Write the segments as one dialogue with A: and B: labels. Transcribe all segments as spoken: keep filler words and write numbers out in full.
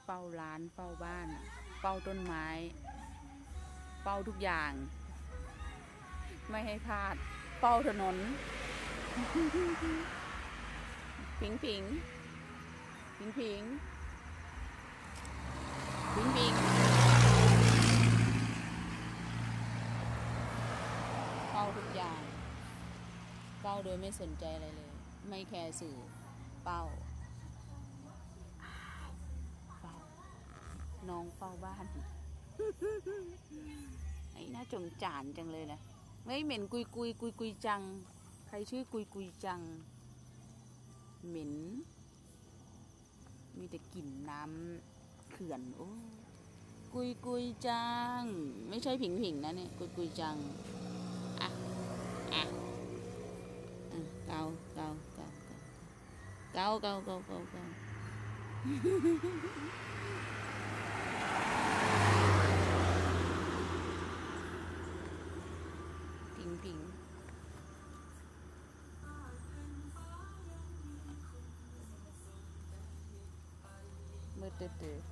A: เฝ้าร้านเฝ้าบ้านเฝ้าต้นไม้เฝ้าทุกอย่างไม่ให้พลาดเฝ้าถนนผิงผิงผิงผิงผิงผิงเฝ้าทุกอย่างเฝ้าโดยไม่สนใจอะไรเลยไม่แคร์สื่อเฝ้าเฝ้าน้องเฝ้าบ้านไอ้น่าจงจานจังเลยนะไม่เหม็นกุยกุยกุยกุยจังใครชื่อกุยกุยจังเหม็นมีแต่กลิ่นน้ำเขื่อนโอ้กุยกุยจังไม่ใช่ผิงผิงนะเนี่ยกุยกุยจังอ่ะอ่ะเกาเกาเกาเกาเกาเกาเกาเกาผิงผิงมืดตื้อ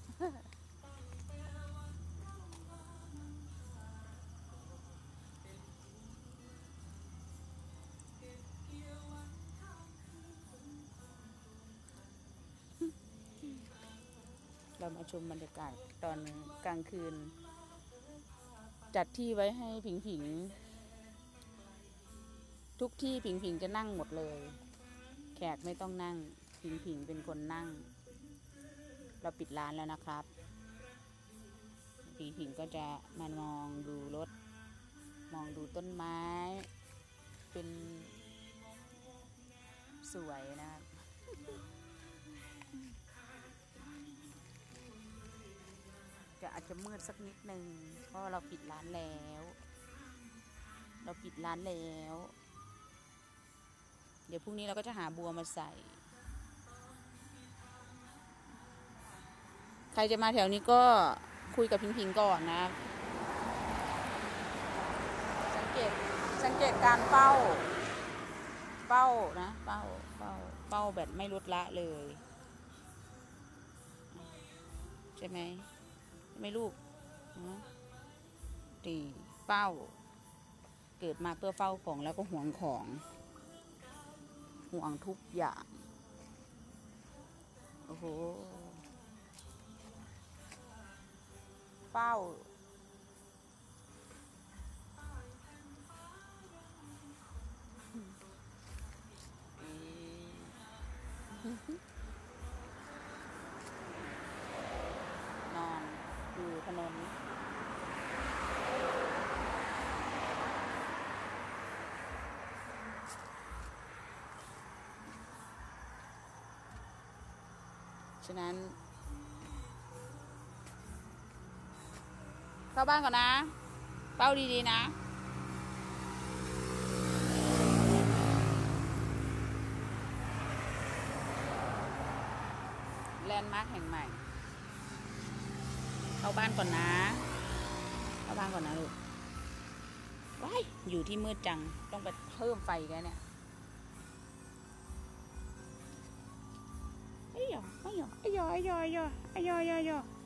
A: เรามาชมบรรยากาศตอนกลางคืนจัดที่ไว้ให้ผิงผิงทุกที่ผิงผิงจะนั่งหมดเลยแขกไม่ต้องนั่งผิงผิงเป็นคนนั่งเราปิดร้านแล้วนะครับผิงผิงก็จะมามองดูรถมองดูต้นไม้เป็นสวยนะครับจะอาจจะมืดสักนิดนึงเพราะเราปิดร้านแล้วเราปิดร้านแล้วเดี๋ยวพรุ่งนี้เราก็จะหาบัวมาใส่ใครจะมาแถวนี้ก็คุยกับพิงพิงก่อนนะสังเกตสังเกตการเฝ้าเฝ้านะเฝ้าเฝ้าเฝ้าแบบไม่ลดละเลยใช่ไหมไม่ลูกตีเฝ้าเกิดมาเพื่อเฝ้าของแล้วก็หวงของห่วงทุกอย่างโอ้โหเฝ้านอนอยู่ถนนฉะนั้นเข้าบ้านก่อนนะเฝ้าดีๆนะแลนด์มาร์คแห่งใหม่เข้าบ้านก่อนนะเข้าบ้านก่อนนะลูกว้ายอยู่ที่มืดจังต้องไปเพิ่มไฟกันเนี่ยไอ้ยอไอ้ยอไอ้ยอไอ้ยอไอ้ยอไอ้ยอ